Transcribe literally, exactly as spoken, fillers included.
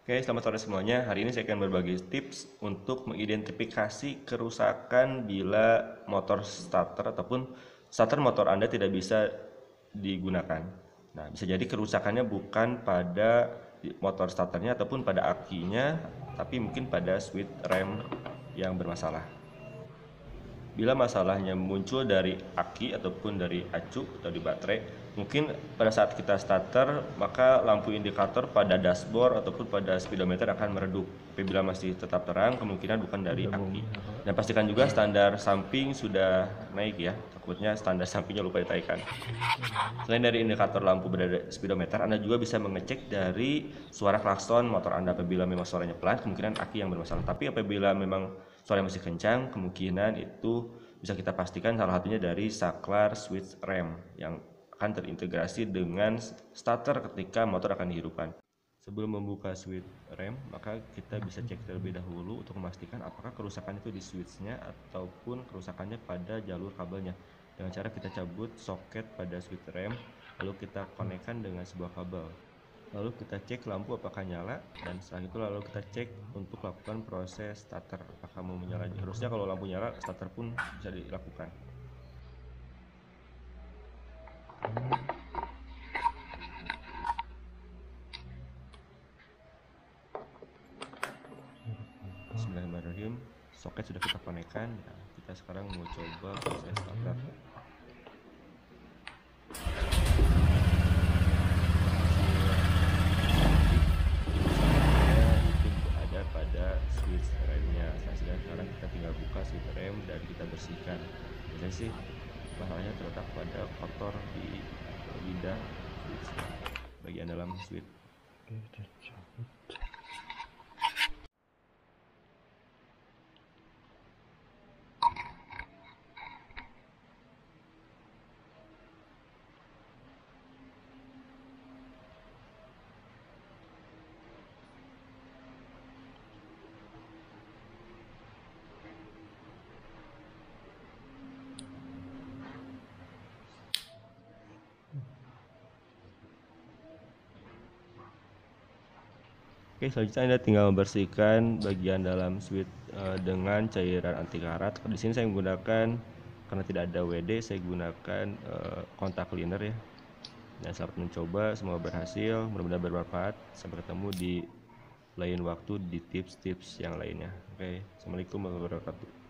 Oke, selamat sore semuanya. Hari ini saya akan berbagi tips untuk mengidentifikasi kerusakan bila motor starter ataupun starter motor Anda tidak bisa digunakan. Nah, bisa jadi kerusakannya bukan pada motor starternya ataupun pada akinya, tapi mungkin pada switch rem yang bermasalah. Bila masalahnya muncul dari aki ataupun dari acu atau di baterai, mungkin pada saat kita starter maka lampu indikator pada dashboard ataupun pada speedometer akan meredup. Apabila masih tetap terang, kemungkinan bukan dari aki. Dan pastikan juga standar samping sudah naik ya, takutnya standar sampingnya lupa ditaikan. Selain dari indikator lampu berada speedometer, Anda juga bisa mengecek dari suara klakson motor Anda. Apabila memang suaranya pelan, kemungkinan aki yang bermasalah. Tapi apabila memang suaranya masih kencang, kemungkinan itu bisa kita pastikan salah satunya dari saklar switch rem yang akan terintegrasi dengan starter ketika motor akan dihidupkan. Sebelum membuka switch rem, maka kita bisa cek terlebih dahulu untuk memastikan apakah kerusakan itu di switchnya ataupun kerusakannya pada jalur kabelnya. Dengan cara kita cabut soket pada switch rem, lalu kita konekkan dengan sebuah kabel. Lalu kita cek lampu apakah nyala, dan setelah itu lalu kita cek untuk lakukan proses starter apakah mau menyala. Harusnya kalau lampu nyala, starter pun bisa dilakukan. Bismillahirrahmanirrahim. Soket sudah kita konekkan. Nah, kita sekarang mau coba proses starter. Pada switch remnya. Nah, sekarang kita tinggal buka switch rem dan kita bersihkan. Biasanya sih masalahnya terletak pada kotor di lidah bagian dalam switch. Oke, selanjutnya Anda tinggal membersihkan bagian dalam switch uh, dengan cairan anti karat. Di sini saya menggunakan, karena tidak ada W D, saya gunakan uh, kontak cleaner ya. Dan selamat mencoba, semoga berhasil, mudah-mudahan bermanfaat. Sampai ketemu di lain waktu di tips-tips yang lainnya. Oke, assalamualaikum warahmatullahi wabarakatuh.